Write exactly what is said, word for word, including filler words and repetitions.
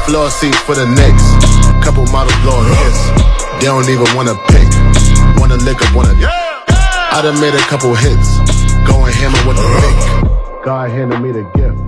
Floor seats for the Knicks. Couple models blowing hits. They don't even wanna pick. Wanna lick up, wanna. I done made a couple hits. Going hammer with the pick. God handed me the gift.